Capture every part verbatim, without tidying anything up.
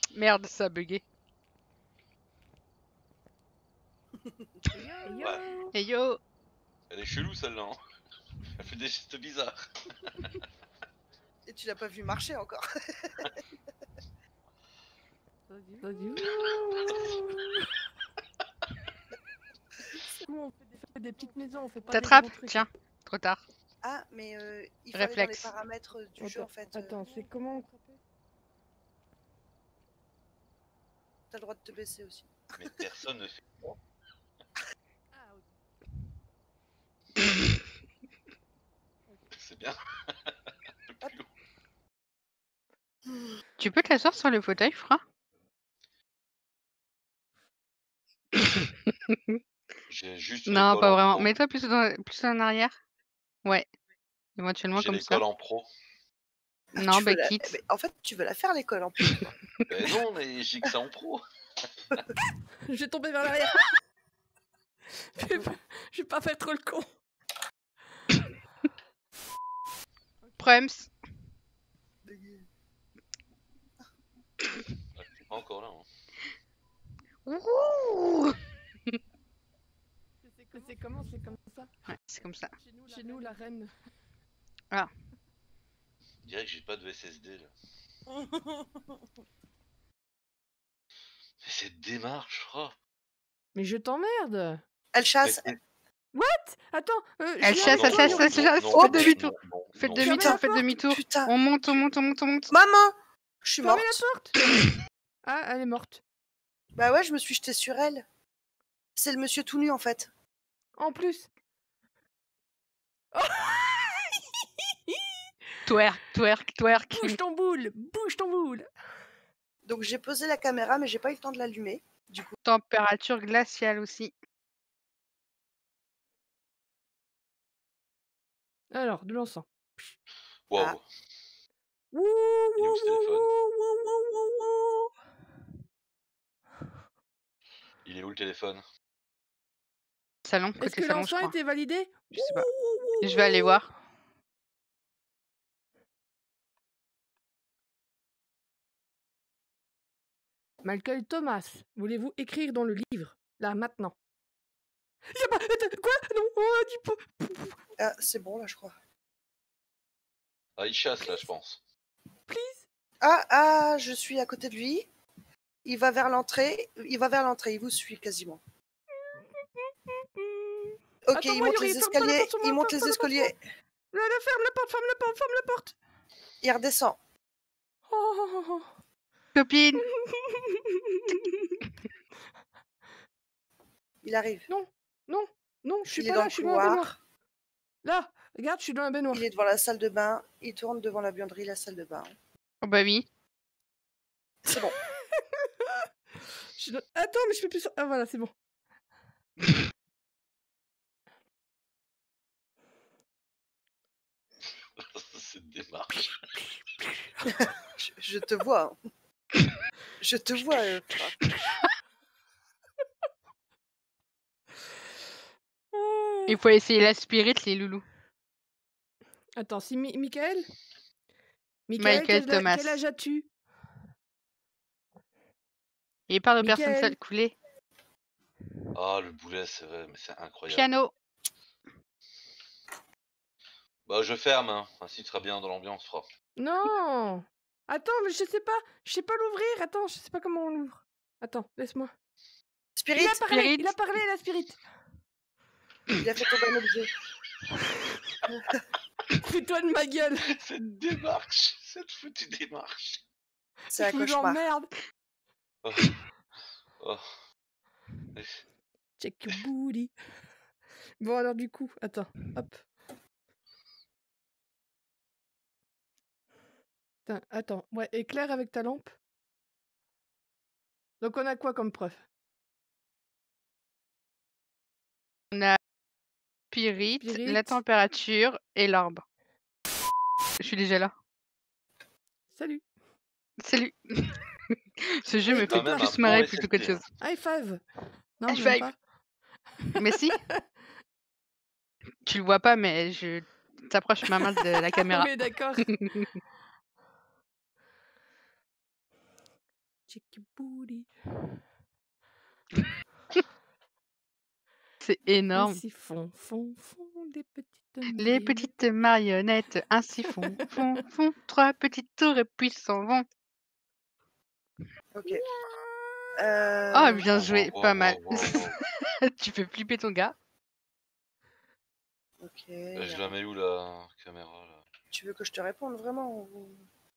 Merde, ça a bugué. Yo. Ouais. Et yo. Elle est chelou celle-là. Hein. Elle fait des gestes bizarres. Et tu l'as pas vu marcher encore. Nous, on fait des, fait des petites maisons, on fait pas T'attrapes? des gros trucs. Tiens, trop tard. Ah, mais euh, il faut aller dans les Réflexe. paramètres du jeu Attends, en fait. euh, attends, c'est comment on attraper? T'as le droit de te baisser aussi. Mais personne ne fait ça. Ah, C'est bien. Le plus haut. Tu peux t'asseoir sur le fauteuil, Fra? J'ai juste Non, l'école pas en vraiment. pro. Mets-toi plus, dans- plus en arrière. Ouais. Éventuellement J'ai comme ça. l'école en pro. Ah, Non, tu bah veux la- quitte. mais en fait, tu veux la faire l'école en plus. toi. Ben non, mais j'ai que ça en pro. je vais tomber vers l'arrière. je, vais pas... je vais pas faire trop le con. Prems. Ouais, c'est pas encore là. Hein. Ouh. C'est comment? C'est comme ça. Ouais, c'est comme ça. Chez nous, Chez nous la reine. Ah. Je dirais que j'ai pas de S S D là. Mais cette démarche, oh. Mais je t'emmerde. Elle chasse. Mais- Attends, euh, Elle Julien, chasse, mais elle toi, chasse, non, elle chasse. non, Faites non, demi-tour. non, non, Faites non. Fermez demi-tour, la faites porte. demi-tour. Putain. On monte, on monte, on monte, on monte. Maman, je suis Fermez morte. la porte. Ah, elle est morte. Bah ouais, je me suis jetée sur elle. C'est le monsieur tout nu en fait. En plus. Twerk, twerk, twerk. Bouge ton boule, bouge ton boule. Donc j'ai posé la caméra, mais j'ai pas eu le temps de l'allumer. Du coup, Température glaciale aussi. Alors, de l'encens. Waouh. Ah. Wouh, Il est où wouh, ce téléphone? wouh, wouh, wouh, wouh, wouh. Il est où le téléphone? Salon, Est-ce côté que salon, je l'encens crois. était validé? Je sais pas. Wouh, wouh, Je vais aller wouh. voir. Malcolm Thomas, voulez-vous écrire dans le livre? Là, maintenant. Y a pas... Attends, quoi? Non, oh, dis pas... ah, c'est bon là, je crois. Ah, il chasse là, je pense. Please. Ah, ah, je suis à côté de lui. Il va vers l'entrée. Il va vers l'entrée. Il vous suit quasiment. Ok, Attends, il moi, monte Yuri, les ferme pas la escaliers. porte sur moi, Il monte ferme les pas la porte escaliers. Là, là, ferme la porte, ferme la porte, ferme la porte. Il redescend. Oh, oh, oh, oh. Copine. Il arrive. Non, non, non, je suis Il est pas dans là, le je suis dans la baignoire. couloir. Là, regarde, je suis dans la baignoire. Il est devant la salle de bain. Il tourne devant la buanderie, la salle de bain. Oh bah oui. C'est bon. Je suis dans- Attends, mais je peux plus... Ah, voilà, c'est bon. Cette démarche. je, je te vois. hein. Je te vois. euh, Fra. Ah. Il faut essayer la spirit, les loulous. Attends, si Mi- Michael Michael quel, Thomas. quel âge as-tu? Il parle de Michael. personnes sales coulées. Ah, le boulet, c'est vrai, mais c'est incroyable. Piano. Bah, je ferme, hein. Ainsi, tu seras bien dans l'ambiance, Fra. Non. Attends, mais je sais pas. Je sais pas l'ouvrir. Attends, je sais pas comment on l'ouvre. Attends, laisse-moi. Spirit, Il a parlé, Spirit. il a parlé, la spirit. il a fait tomber un objet. Fais-toi de ma gueule. Cette démarche, cette foutue démarche. C'est un Je vous cauchemar. emmerde. Oh. Oh. Check your booty. Bon, alors du coup, attends, hop. Attends, attends, ouais, éclaire avec ta lampe. Donc on a quoi comme preuve? On a spirit, Spirit. la température et l'orbe. Je suis déjà là. Salut. Salut. Ce jeu me quand fait même plus un bon marrer S S D, plutôt qu'autre hein. chose. High five. Non, High même five. pas. Mais si. Tu le vois pas, mais je t'approche ma main de la caméra. Oui, d'accord. Chicky booty. C'est énorme. Ainsi font, font, font les petites Les marionnettes. petites marionnettes ainsi font, font, font. Trois petites tours et puis s'en vont. Ok. Oh, Euh, bien Wow, joué, wow, pas wow, mal. wow, wow, wow. Tu fais flipper ton gars. ok. Bah, je la mets où la caméra là? Tu veux que je te réponde vraiment ou-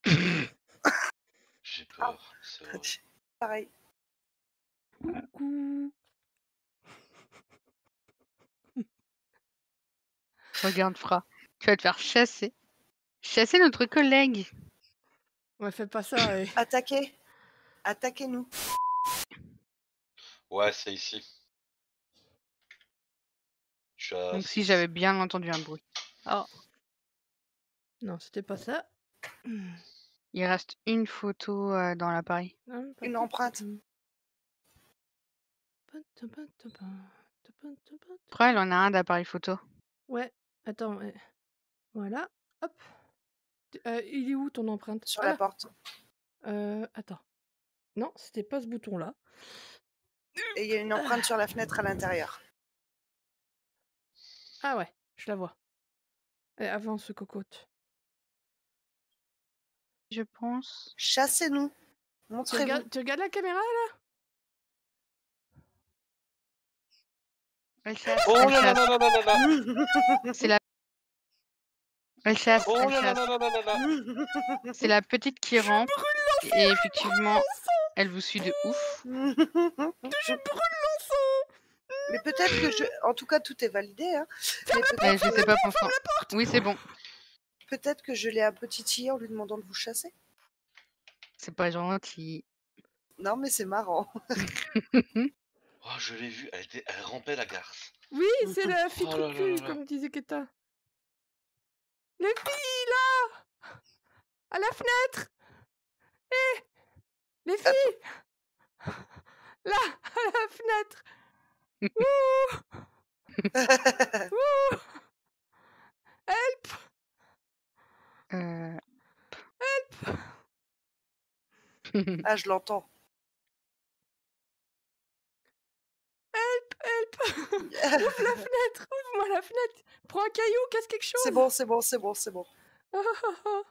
J'ai peur, c'est vrai. Pareil. Coucou. Regarde, Fra. Tu vas te faire chasser. Chasser notre collègue. Ouais, fais pas ça. Et... Attaquez. Attaquez-nous. Ouais, c'est ici. Je suis à Donc si six. j'avais bien entendu un bruit. Oh, Non, c'était pas ça. il reste une photo euh, dans l'appareil. Une empreinte. Fra, elle en a un d'appareil photo. Ouais, attends. ouais. Voilà, hop. Euh, il est où ton empreinte? Sur Ah, la là. porte. Euh, attends. Non, c'était pas ce bouton-là. Et il y a une empreinte sur la fenêtre à l'intérieur. Ah ouais, je la vois. Allez, avance, cocotte. Je pense. Chassez-nous. Tu Montrez-vous. regardes, tu regardes la caméra là? Elle chasse, Oh elle là là chasse. là là là là. C'est la... Elle chasse, Oh elle là là chasse. là là là là. C'est la petite qui rentre. Et effectivement, elle vous suit de ouf. Je brûle l'encens. Mais peut-être que je... En tout cas, tout est validé. Hein. Mais peut-être Mais je sais pas pourquoi. Oui, c'est bon. peut-être que je l'ai un peu titillé en lui demandant de vous chasser. C'est pas gentil. Non, mais c'est marrant. Oh, je l'ai vue, elle, était... elle rampait la garce. Oui, c'est la fille Oh trou là de là cul, là là. comme disait Keta. Les filles là, à la fenêtre. Eh, les filles, là, à la fenêtre. Ouh, ouh. Help, Euh... help. Ah, je l'entends. Help, help. Ouvre la fenêtre, ouvre-moi la fenêtre. Prends un caillou, casse quelque chose. C'est bon, c'est bon, c'est bon, c'est bon. Ah, ah, ah.